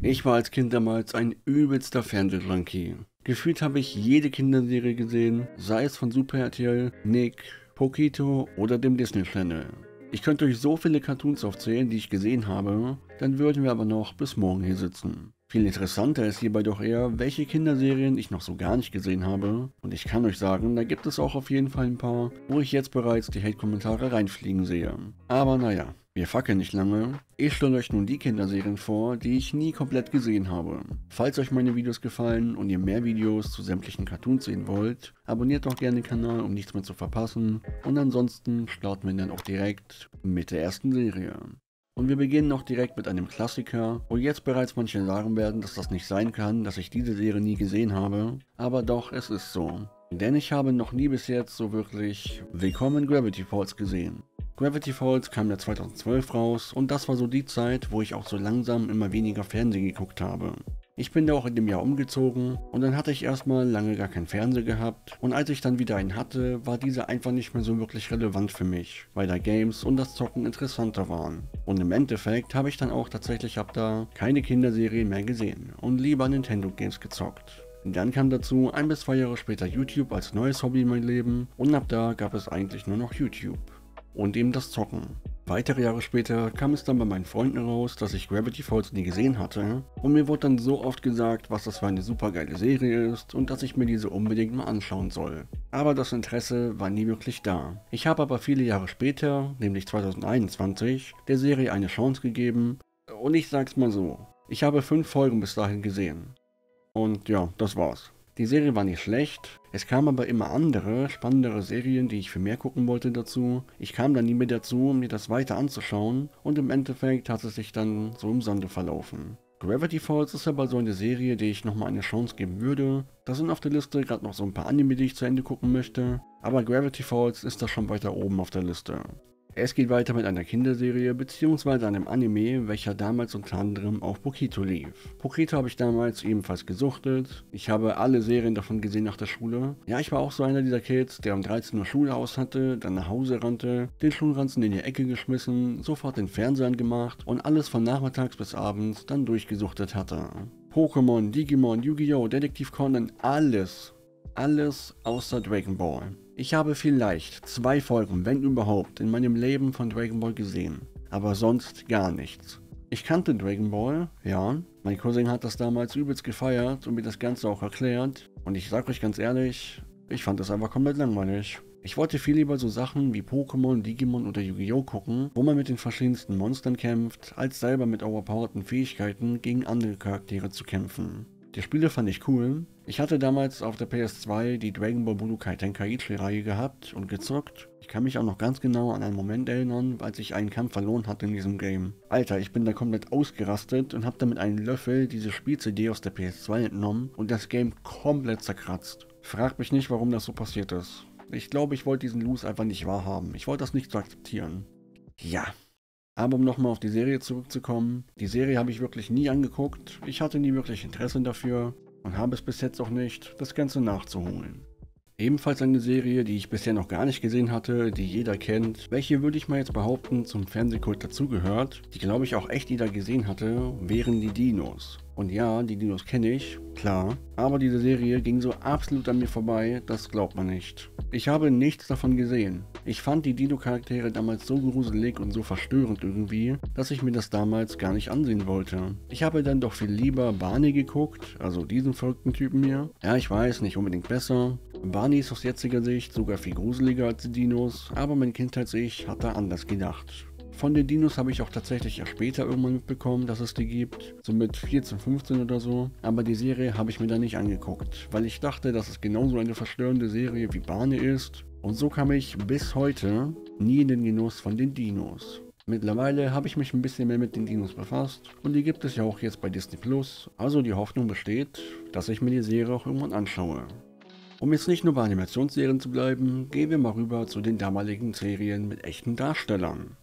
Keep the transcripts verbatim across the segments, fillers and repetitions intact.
Ich war als Kind damals ein übelster Fernsehjunkie. Gefühlt habe ich jede Kinderserie gesehen, sei es von Super R T L, Nick, Pokito oder dem Disney Channel. Ich könnte euch so viele Cartoons aufzählen, die ich gesehen habe, dann würden wir aber noch bis morgen hier sitzen. Viel interessanter ist hierbei doch eher, welche Kinderserien ich noch so gar nicht gesehen habe. Und ich kann euch sagen, da gibt es auch auf jeden Fall ein paar, wo ich jetzt bereits die Hate-Kommentare reinfliegen sehe. Aber naja, wir fackeln nicht lange. Ich stelle euch nun die Kinderserien vor, die ich nie komplett gesehen habe. Falls euch meine Videos gefallen und ihr mehr Videos zu sämtlichen Cartoons sehen wollt, abonniert doch gerne den Kanal, um nichts mehr zu verpassen. Und ansonsten starten wir dann auch direkt mit der ersten Serie. Und wir beginnen auch direkt mit einem Klassiker, wo jetzt bereits manche sagen werden, dass das nicht sein kann, dass ich diese Serie nie gesehen habe, aber doch, es ist so. Denn ich habe noch nie bis jetzt so wirklich Willkommen Gravity Falls gesehen. Gravity Falls kam ja zweitausendzwölf raus und das war so die Zeit, wo ich auch so langsam immer weniger Fernsehen geguckt habe. Ich bin da auch in dem Jahr umgezogen und dann hatte ich erstmal lange gar keinen Fernseher gehabt und als ich dann wieder einen hatte, war dieser einfach nicht mehr so wirklich relevant für mich, weil da Games und das Zocken interessanter waren. Und im Endeffekt habe ich dann auch tatsächlich ab da keine Kinderserien mehr gesehen und lieber Nintendo Games gezockt. Dann kam dazu ein bis zwei Jahre später YouTube als neues Hobby in mein Leben und ab da gab es eigentlich nur noch YouTube. Und eben das Zocken. Weitere Jahre später kam es dann bei meinen Freunden raus, dass ich Gravity Falls nie gesehen hatte und mir wurde dann so oft gesagt, was das für eine super geile Serie ist und dass ich mir diese unbedingt mal anschauen soll. Aber das Interesse war nie wirklich da. Ich habe aber viele Jahre später, nämlich zweitausendeinundzwanzig, der Serie eine Chance gegeben und ich sag's mal so, ich habe fünf Folgen bis dahin gesehen. Und ja, das war's. Die Serie war nicht schlecht, es kamen aber immer andere, spannendere Serien, die ich für mehr gucken wollte dazu. Ich kam dann nie mehr dazu, um mir das weiter anzuschauen und im Endeffekt hat es sich dann so im Sande verlaufen. Gravity Falls ist aber so eine Serie, die ich nochmal eine Chance geben würde. Da sind auf der Liste gerade noch so ein paar Anime, die ich zu Ende gucken möchte, aber Gravity Falls ist da schon weiter oben auf der Liste. Es geht weiter mit einer Kinderserie bzw. einem Anime, welcher damals unter anderem auf Pokito lief. Pokito habe ich damals ebenfalls gesuchtet. Ich habe alle Serien davon gesehen nach der Schule. Ja, ich war auch so einer dieser Kids, der um dreizehn Uhr Schule aus hatte, dann nach Hause rannte, den Schulranzen in die Ecke geschmissen, sofort den Fernseher angemacht und alles von nachmittags bis abends dann durchgesuchtet hatte. Pokémon, Digimon, Yu-Gi-Oh!, Detektiv Conan, alles. Alles außer Dragon Ball. Ich habe vielleicht zwei Folgen, wenn überhaupt, in meinem Leben von Dragon Ball gesehen, aber sonst gar nichts. Ich kannte Dragon Ball, ja, mein Cousin hat das damals übelst gefeiert und mir das Ganze auch erklärt und ich sag euch ganz ehrlich, ich fand das einfach komplett langweilig. Ich wollte viel lieber so Sachen wie Pokémon, Digimon oder Yu-Gi-Oh! Gucken, wo man mit den verschiedensten Monstern kämpft, als selber mit overpowerten Fähigkeiten gegen andere Charaktere zu kämpfen. Die Spiele fand ich cool. Ich hatte damals auf der P S zwei die Dragon Ball Budokai Tenkaichi Reihe gehabt und gezockt. Ich kann mich auch noch ganz genau an einen Moment erinnern, als ich einen Kampf verloren hatte in diesem Game. Alter, ich bin da komplett ausgerastet und habe damit einen Löffel diese Spiel-C D aus der P S zwei entnommen und das Game komplett zerkratzt. Frag mich nicht, warum das so passiert ist. Ich glaube, ich wollte diesen Lose einfach nicht wahrhaben. Ich wollte das nicht so akzeptieren. Ja. Aber um nochmal auf die Serie zurückzukommen, die Serie habe ich wirklich nie angeguckt, ich hatte nie wirklich Interesse dafür und habe es bis jetzt auch nicht, das Ganze nachzuholen. Ebenfalls eine Serie, die ich bisher noch gar nicht gesehen hatte, die jeder kennt, welche würde ich mal jetzt behaupten zum Fernsehkult dazugehört, die glaube ich auch echt jeder gesehen hatte, wären die Dinos. Und ja, die Dinos kenne ich, klar, aber diese Serie ging so absolut an mir vorbei, das glaubt man nicht. Ich habe nichts davon gesehen. Ich fand die Dino-Charaktere damals so gruselig und so verstörend irgendwie, dass ich mir das damals gar nicht ansehen wollte. Ich habe dann doch viel lieber Barney geguckt, also diesen verrückten Typen hier. Ja, ich weiß, nicht unbedingt besser. Barney ist aus jetziger Sicht sogar viel gruseliger als die Dinos, aber mein Kindheits-Ich hat da anders gedacht. Von den Dinos habe ich auch tatsächlich erst später irgendwann mitbekommen, dass es die gibt, so mit vierzehn, fünfzehn oder so, aber die Serie habe ich mir da nicht angeguckt, weil ich dachte, dass es genauso eine verstörende Serie wie Barney ist und so kam ich bis heute nie in den Genuss von den Dinos. Mittlerweile habe ich mich ein bisschen mehr mit den Dinos befasst und die gibt es ja auch jetzt bei Disney Plus, also die Hoffnung besteht, dass ich mir die Serie auch irgendwann anschaue. Um jetzt nicht nur bei Animationsserien zu bleiben, gehen wir mal rüber zu den damaligen Serien mit echten Darstellern.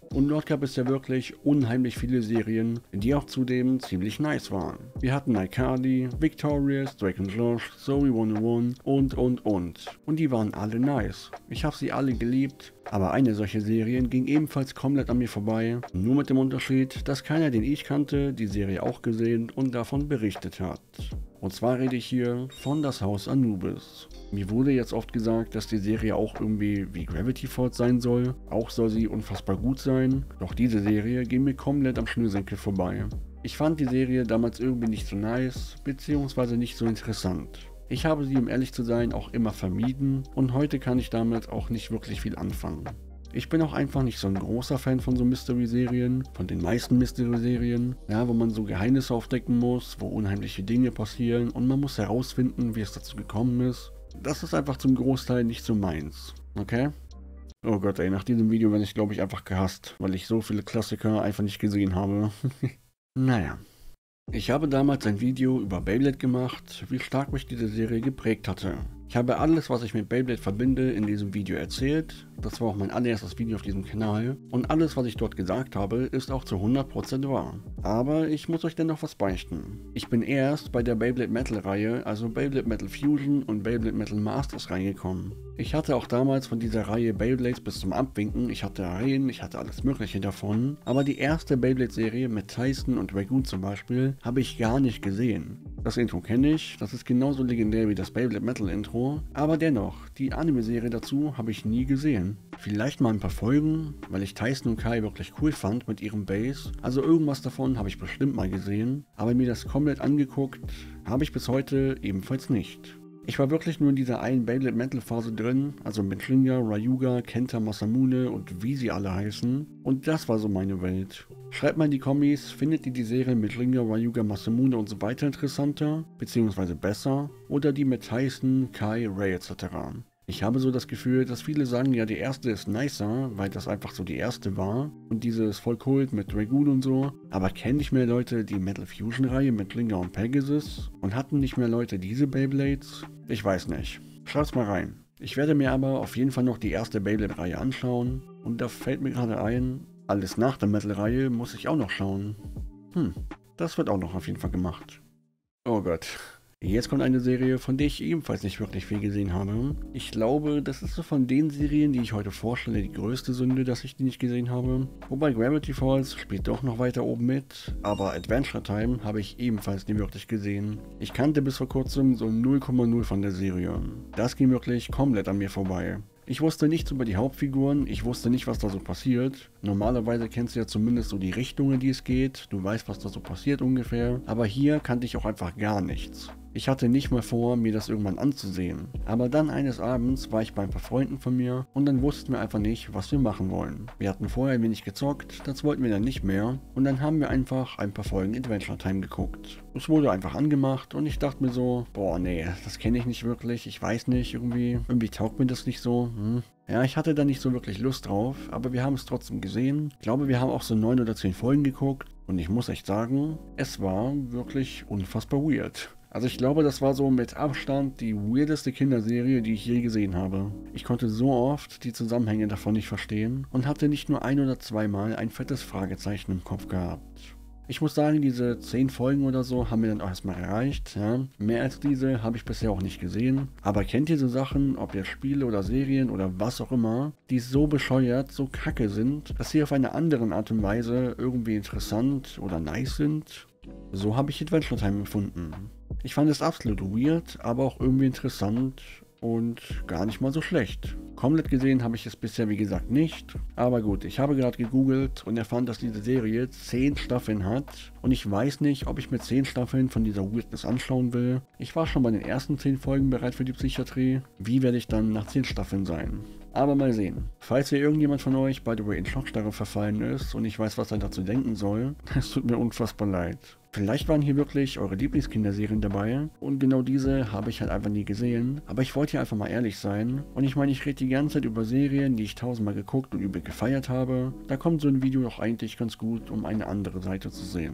Und dort gab es ja wirklich unheimlich viele Serien, die auch zudem ziemlich nice waren. Wir hatten iCarly, Victorious, Drake and Josh, Zoe hundertundeins und und und. Und die waren alle nice. Ich habe sie alle geliebt. Aber eine solche Serie ging ebenfalls komplett an mir vorbei, nur mit dem Unterschied, dass keiner, den ich kannte, die Serie auch gesehen und davon berichtet hat. Und zwar rede ich hier von Das Haus Anubis. Mir wurde jetzt oft gesagt, dass die Serie auch irgendwie wie Gravity Falls sein soll, auch soll sie unfassbar gut sein, doch diese Serie ging mir komplett am Schnürsenkel vorbei. Ich fand die Serie damals irgendwie nicht so nice, beziehungsweise nicht so interessant. Ich habe sie, um ehrlich zu sein, auch immer vermieden und heute kann ich damit auch nicht wirklich viel anfangen. Ich bin auch einfach nicht so ein großer Fan von so Mystery-Serien, von den meisten Mystery-Serien, ja, wo man so Geheimnisse aufdecken muss, wo unheimliche Dinge passieren und man muss herausfinden, wie es dazu gekommen ist. Das ist einfach zum Großteil nicht so meins, okay? Oh Gott, ey, nach diesem Video werde ich, glaube ich, einfach gehasst, weil ich so viele Klassiker einfach nicht gesehen habe. Naja. Ich habe damals ein Video über Beyblade gemacht, wie stark mich diese Serie geprägt hatte. Ich habe alles, was ich mit Beyblade verbinde, in diesem Video erzählt. Das war auch mein allererstes Video auf diesem Kanal. Und alles, was ich dort gesagt habe, ist auch zu hundert Prozent wahr. Aber ich muss euch dennoch was beichten. Ich bin erst bei der Beyblade Metal Reihe, also Beyblade Metal Fusion und Beyblade Metal Masters reingekommen. Ich hatte auch damals von dieser Reihe Beyblades bis zum Abwinken, ich hatte Arenen, ich hatte alles mögliche davon. Aber die erste Beyblade-Serie mit Tyson und Dragoon zum Beispiel, habe ich gar nicht gesehen. Das Intro kenne ich, das ist genauso legendär wie das Beyblade Metal Intro, aber dennoch, die Anime-Serie dazu habe ich nie gesehen. Vielleicht mal ein paar Folgen, weil ich Tyson und Kai wirklich cool fand mit ihrem Bass, also irgendwas davon habe ich bestimmt mal gesehen, aber mir das komplett angeguckt habe ich bis heute ebenfalls nicht. Ich war wirklich nur in dieser einen Beyblade Metal Phase drin, also mit Ringa, Ryuga, Kenta, Masamune und wie sie alle heißen. Und das war so meine Welt. Schreibt mal in die Kommis, findet ihr die Serie mit Ringa, Ryuga, Masamune und so weiter interessanter, beziehungsweise besser, oder die mit Tyson, Kai, Ray et cetera. Ich habe so das Gefühl, dass viele sagen, ja, die erste ist nicer, weil das einfach so die erste war. Und diese ist voll Kult mit Dragoon und so. Aber kennen nicht mehr Leute die Metal Fusion Reihe mit Ringa und Pegasus? Und hatten nicht mehr Leute diese Beyblades? Ich weiß nicht. Schreibt's mal rein. Ich werde mir aber auf jeden Fall noch die erste Beyblade Reihe anschauen. Und da fällt mir gerade ein, alles nach der Metal Reihe muss ich auch noch schauen. Hm, das wird auch noch auf jeden Fall gemacht. Oh Gott. Jetzt kommt eine Serie, von der ich ebenfalls nicht wirklich viel gesehen habe. Ich glaube, das ist so von den Serien, die ich heute vorstelle, die größte Sünde, dass ich die nicht gesehen habe. Wobei Gravity Falls spielt doch noch weiter oben mit, aber Adventure Time habe ich ebenfalls nie wirklich gesehen. Ich kannte bis vor kurzem so null Komma null von der Serie. Das ging wirklich komplett an mir vorbei. Ich wusste nichts über die Hauptfiguren, ich wusste nicht, was da so passiert. Normalerweise kennst du ja zumindest so die Richtungen, in die es geht, du weißt, was da so passiert ungefähr. Aber hier kannte ich auch einfach gar nichts. Ich hatte nicht mal vor, mir das irgendwann anzusehen. Aber dann eines Abends war ich bei ein paar Freunden von mir und dann wussten wir einfach nicht, was wir machen wollen. Wir hatten vorher ein wenig gezockt, das wollten wir dann nicht mehr und dann haben wir einfach ein paar Folgen Adventure Time geguckt. Es wurde einfach angemacht und ich dachte mir so, boah nee, das kenne ich nicht wirklich, ich weiß nicht, irgendwie, irgendwie taugt mir das nicht so. Hm. Ja, ich hatte da nicht so wirklich Lust drauf, aber wir haben es trotzdem gesehen. Ich glaube, wir haben auch so neun oder zehn Folgen geguckt und ich muss echt sagen, es war wirklich unfassbar weird. Also ich glaube, das war so mit Abstand die weirdeste Kinderserie, die ich je gesehen habe. Ich konnte so oft die Zusammenhänge davon nicht verstehen und hatte nicht nur ein oder zweimal ein fettes Fragezeichen im Kopf gehabt. Ich muss sagen, diese zehn Folgen oder so haben mir dann auch erstmal gereicht. Ja. Mehr als diese habe ich bisher auch nicht gesehen. Aber kennt ihr so Sachen, ob jetzt Spiele oder Serien oder was auch immer, die so bescheuert, so kacke sind, dass sie auf eine andere Art und Weise irgendwie interessant oder nice sind? So habe ich Adventure Time gefunden. Ich fand es absolut weird, aber auch irgendwie interessant und gar nicht mal so schlecht. Komplett gesehen habe ich es bisher wie gesagt nicht, aber gut, ich habe gerade gegoogelt und erfand, dass diese Serie zehn Staffeln hat und ich weiß nicht, ob ich mir zehn Staffeln von dieser Weirdness anschauen will. Ich war schon bei den ersten zehn Folgen bereit für die Psychiatrie, wie werde ich dann nach zehn Staffeln sein? Aber mal sehen. Falls hier irgendjemand von euch by the way in Schockstarre verfallen ist und ich weiß, was er dazu denken soll, es tut mir unfassbar leid. Vielleicht waren hier wirklich eure Lieblingskinderserien dabei und genau diese habe ich halt einfach nie gesehen, aber ich wollte hier einfach mal ehrlich sein und ich meine, ich rede die ganze Zeit über Serien, die ich tausendmal geguckt und übel gefeiert habe. Da kommt so ein Video doch eigentlich ganz gut, um eine andere Seite zu sehen.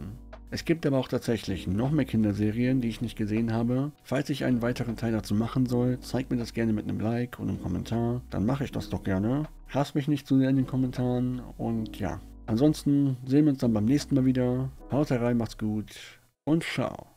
Es gibt aber auch tatsächlich noch mehr Kinderserien, die ich nicht gesehen habe. Falls ich einen weiteren Teil dazu machen soll, zeigt mir das gerne mit einem Like und einem Kommentar. Dann mache ich das doch gerne. Hasst mich nicht zu sehr in den Kommentaren und ja. Ansonsten sehen wir uns dann beim nächsten Mal wieder. Haut rein, macht's gut und ciao.